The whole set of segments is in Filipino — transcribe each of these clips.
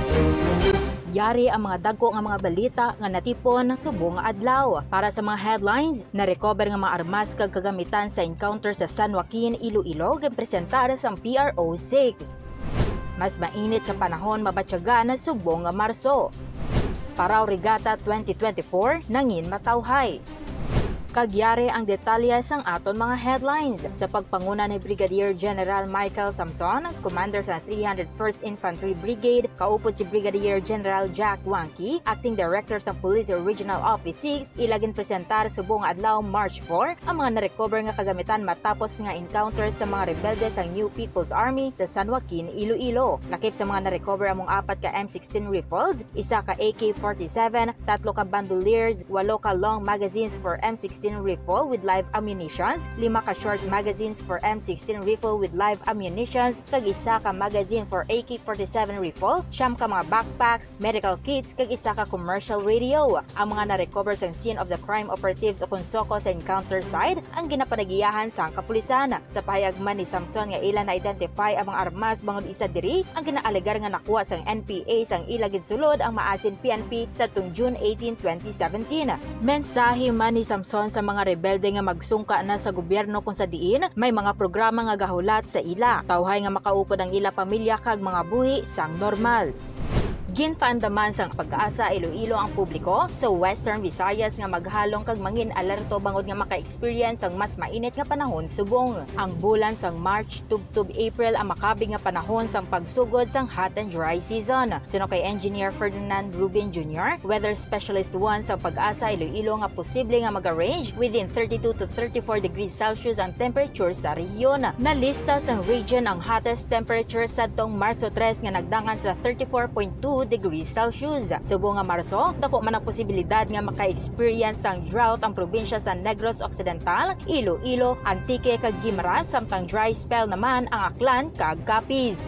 Yari ang mga dagko nga mga balita nga natipon subong nga adlaw. Para sa mga headlines, na-recover nga mga armas kag kagamitan sa encounter sa San Joaquin, Iloilo, gipresentar sa PRO6. Mas mainit ka panahon mabatyagan na subong nga Marso. Parao Regatta 2024 nangin matawhay. Kagyari ang detalye sang aton mga headlines. Sa pagpanguna ni Brigadier General Michael Samson, Commander sa 301st Infantry Brigade, kaupod si Brigadier General Jack Wanky, Acting Director sa Police Regional Office 6, ilagin presentar subong adlaw March 4 ang mga na-recover nga kagamitan matapos nga encounter sa mga rebelde sa New People's Army sa San Joaquin, Iloilo. Lakip sa mga na-recover among 4 ka M16 rifles, 1 ka AK-47, 3 ka bandoliers, 8 ka long magazines for M16 rifle with live ammunitions, 5 ka short magazines for M16 rifle with live ammunitions, kag 1 ka magazine for AK-47 rifle, 9 ka mga backpacks, medical kits, kag 1 ka commercial radio. Ang mga na-recover sa scene of the crime operatives o konsoko sa encounter site ang ginapanagiyahan sa kapulisan. Sa pahayag man ni Samson nga ilan na-identify ang mga armas bangod isa diri ang ginaalegar nga nakuha sang NPA sang ilagin sulod ang maasin PNP sa tung June 18, 2017. Mensahe man ni Samson sa mga rebelde nga magsungka na sa gobyerno kung sa diin may mga programa nga gahulat sa ila. Tawhay nga makaupod ang ila pamilya kag mga buhi sang normal. Ginpaandaman sang Pag-asa Iloilo ang publiko sa Western Visayas nga maghalong kag mangin alerto bangod nga maka-experience ang mas mainit nga panahon subong. Ang bulan sang March tubtob April ang makabig nga panahon sang pagsugod sang hot and dry season. Suno kay Engineer Ferdinand Rubin Jr., Weather Specialist 1 sa Pag-asa Iloilo nga posible nga mag-range within 32 to 34 degrees Celsius ang temperature sa rehiyon. Nalista sang region ang hottest temperature sadtong Marso 3 nga nagdangan sa 34.2 degrees Celsius. Subong nga Marso, dako man ang posibilidad nga maka-experience sang drought ang probinsya sa Negros Occidental, Iloilo, Antique kag Guimaras, samtang dry spell naman ang Aklan kag Capiz.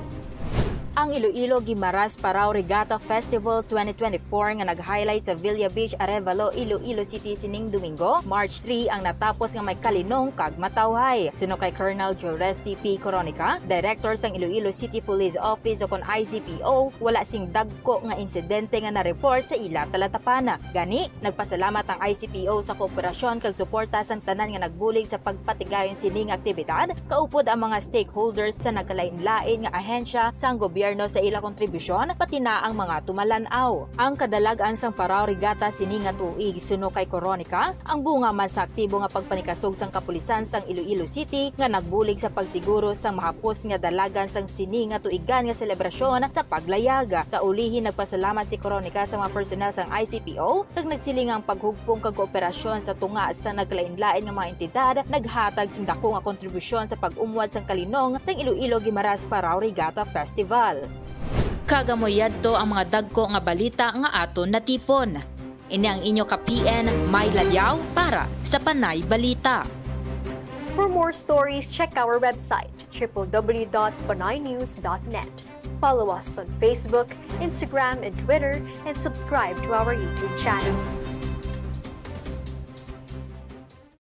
Ang Iloilo Guimaras Parao Regatta Festival 2024 nga nag-highlight sa Villa Beach, Arevalo, Iloilo City sining Domingo, March 3 ang natapos nga may kalinong kag matawhay. Suno kay Colonel Joresti P. Coronica, Director sang Iloilo City Police Office o kon ICPO, wala sing dagko nga insidente nga na-report sa ila talatapan. Gani, nagpasalamat ang ICPO sa kooperasyon kag suporta sang tanan nga nagbulig sa pagpatigayon sining aktibidad, kaupod ang mga stakeholders sa nagkalain-lain nga ahensya sang gobyerno sa ila kontribusyon pati na ang mga tumalanaw. Ang kadalagan sang Parao Regatta sini nga tuig suno kay Coronica ang bunga man sa aktibo nga pagpanikasog sang kapulisan sang Iloilo City nga nagbulig sa pagsiguro sang mahapos nga dalagan sang sini nga tuigan nga selebrasyon sa paglayag. Sa ulihin nagpasalamat si Coronica sa mga personel sang ICPO kag nagsiling ang paghugpong kag kooperasyon sa tunga sa naglain-lain nga mga entidad naghatag sing dako nga kontribusyon sa pag-umwad sang kalinong sang Iloilo Guimaras Parao Regatta Festival. Kagamoyadto ang mga dagko nga balita nga aton natipon. Ini ang inyo ka PN May Ladyaw para sa Panay Balita. For more stories, check our website www.panaynews.net. Follow us on Facebook, Instagram, and Twitter, and subscribe to our YouTube channel.